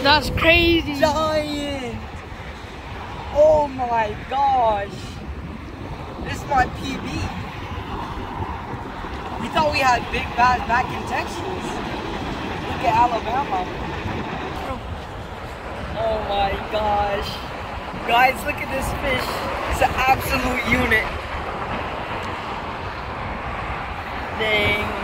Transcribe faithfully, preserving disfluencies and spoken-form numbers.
That's crazy. Giant. Oh my gosh. This is my P B. We thought we had big bass back in Texas. Look at Alabama. Oh my gosh. Guys, look at this fish. It's an absolute unit. Dang.